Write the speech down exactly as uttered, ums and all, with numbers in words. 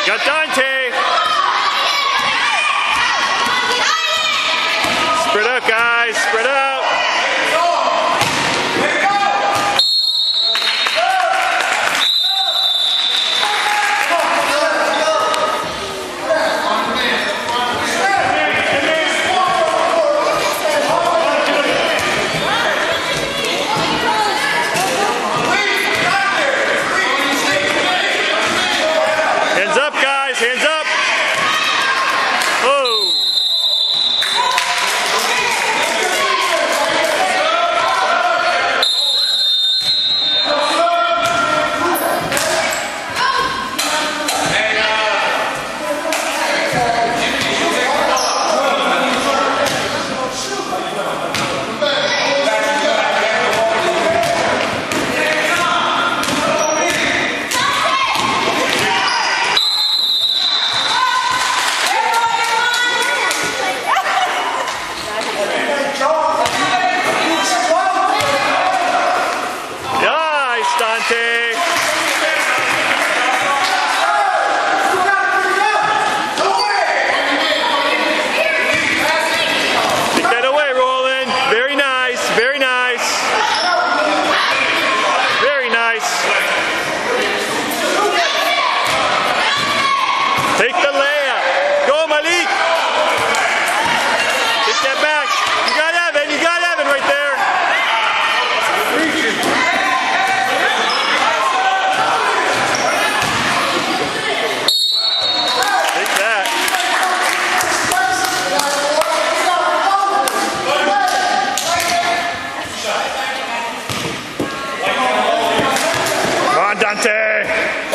Got Dante. Spread out, guys. Spread out. Hands up, guys. Hands up. Oh. Dante. Take that away, Roland. Very nice, very nice. Very nice. Take the layup. Go, Malik. Take that back. You got Evan. You got Evan right there. Dante!